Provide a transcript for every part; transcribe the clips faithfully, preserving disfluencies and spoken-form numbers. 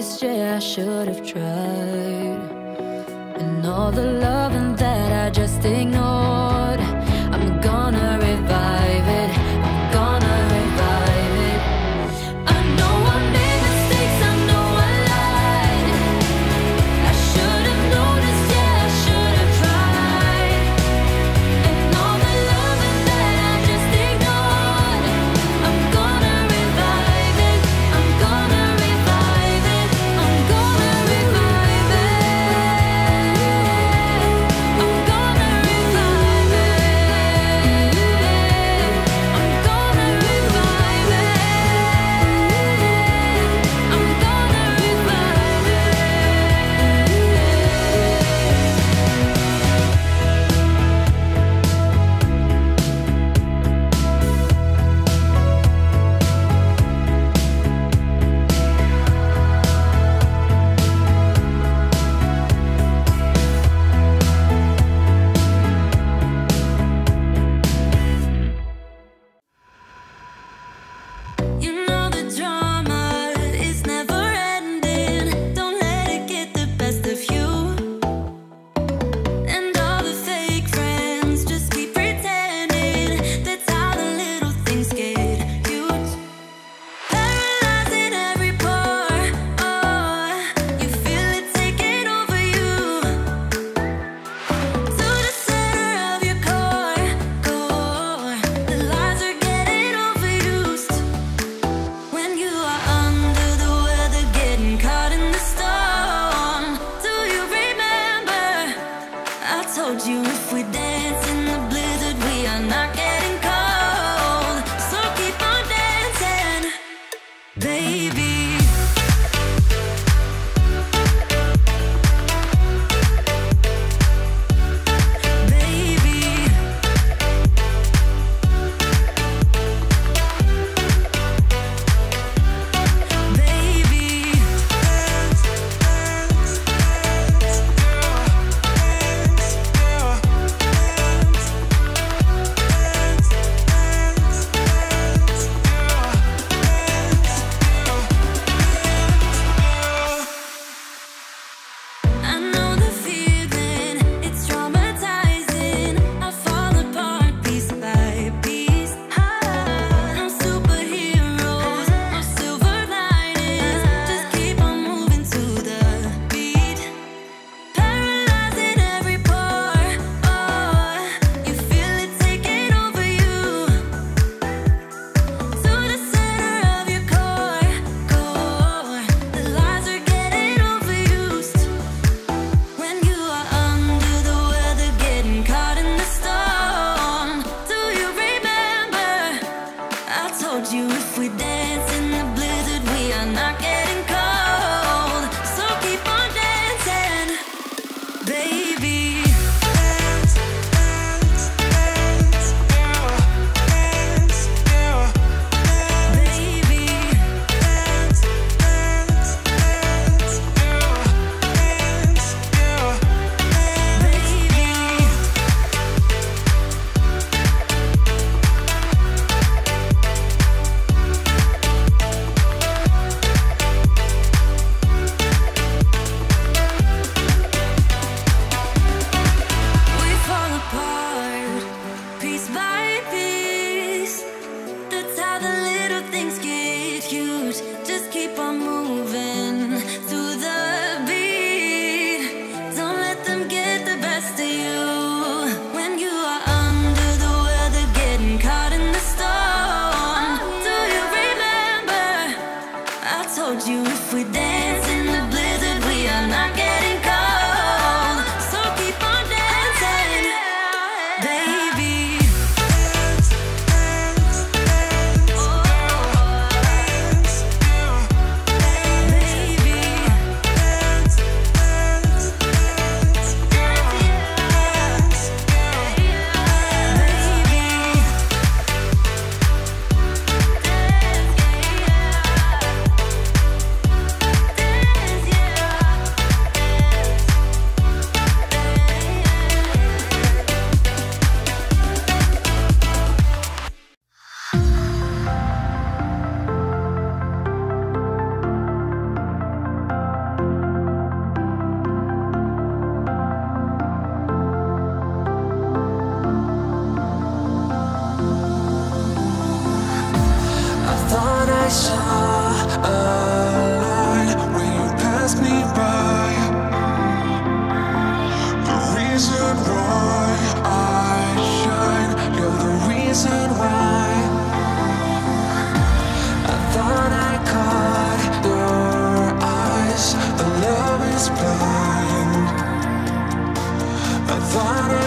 noticed, yeah, I should have tried. And all the loving that I just ignored, I'm gonna revive it, I'm gonna revive it. I know I made mistakes, I know I lied. I should have noticed, yeah, I should have tried. And all the loving that I just ignored, I'm gonna revive it, I'm gonna revive it, I'm gonna revive it, I'm gonna revive it, I'm gonna revive it, I'm gonna revive You know the drama is never ending. Don't let it get the best of you. And all the fake friends just keep pretending. That's how the little things get huge. Paralyzing every pore. Oh, you feel it taking over you. To the center of your core, core. The lies are getting overused. When you are under the weather, getting caught in the storm. Do you remember? I told you if we dance in the blizzard, we are not getting cold. So keep on dancing, baby. Baby. Baby. Dance, dance, dance, girl, dance, girl.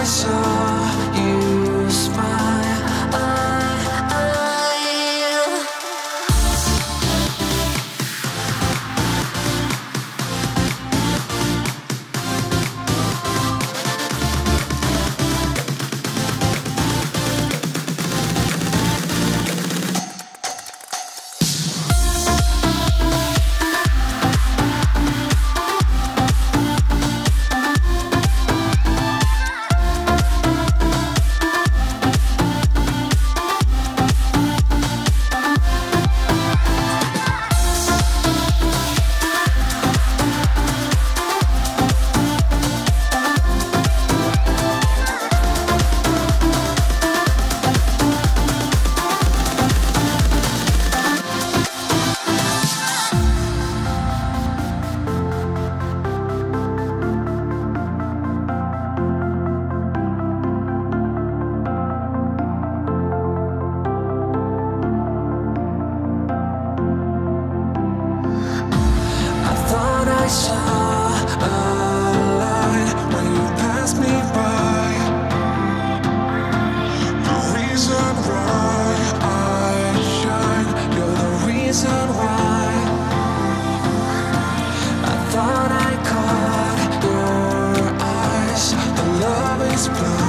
I saw you smile, I, I saw a light when you passed me by. The reason why I shine, you're the reason why. I thought I caught your eyes. The love is blind.